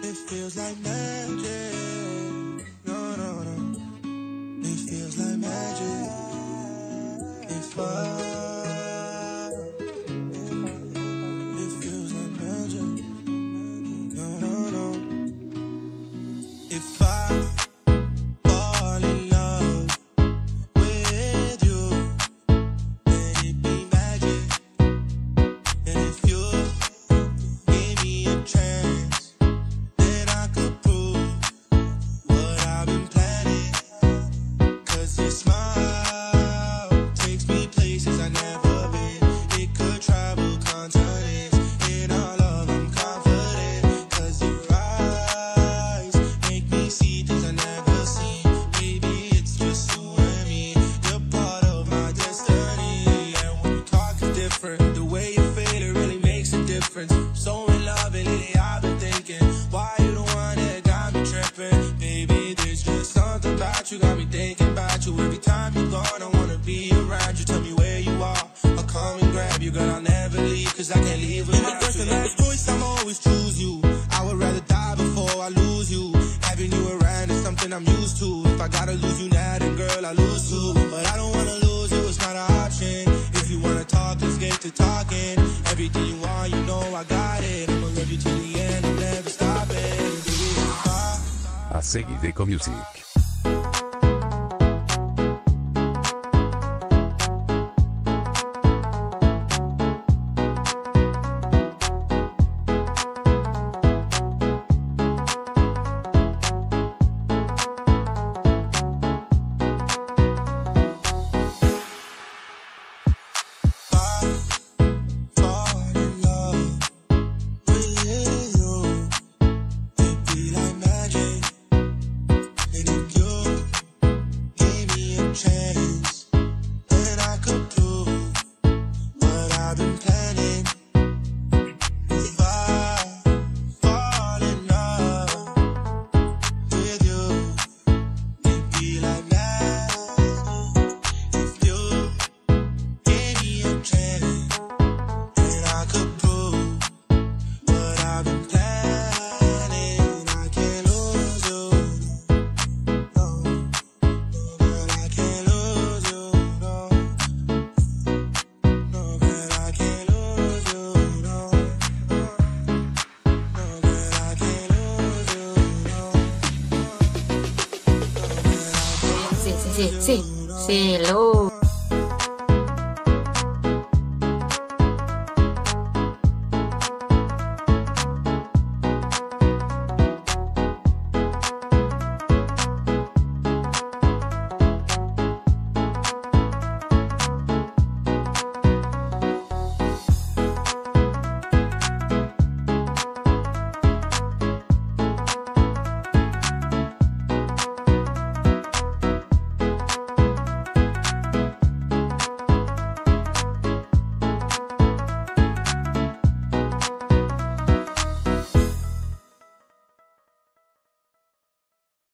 It feels like magic. No, no, no. It feels like magic. If it feels like magic. No, no, no. If I fall in love with you, then it be magic. And if you gave me a chance, then I could prove what I've been planning. 'Cause your smile takes me places I never been. It could travel continents. In all of I'm confident. 'Cause your eyes make me see things I never seen. Maybe it's just you and me. You're part of my destiny. And when you talk is different. The way you feel it really makes a difference. So in love and lately I've been thinking, why you the one that got me tripping? Baby, there's just something about you, got me thinking about you. Every time you're gone, I wanna be around you. Tell me where you are, I'll come and grab you. Girl, I'll never leave, 'cause I can't leave without you. The last choice, I'ma always choose you. I would rather die before I lose you. Having you around is something I'm used to. If I gotta lose you now, then girl, I lose too. But I don't wanna lose you, it's not an option. If you wanna talk, let's get to talking. Everything you want, you know I got it. I'ma love you till the end, I'm never stopping. A seguir DEKO Music. Fall in love with you. It be like magic. And if you gave me a chance, then I could prove what I've been planning. If I fall in love with you, it be like magic. If you gave me a chance, then I could prove what I've been planning. I can't lose you. No, no, girl, I can't lose you. No, no, girl, I can't lose you. No, no, girl, I can't lose you. No, no, girl, I can't lose you. Selo.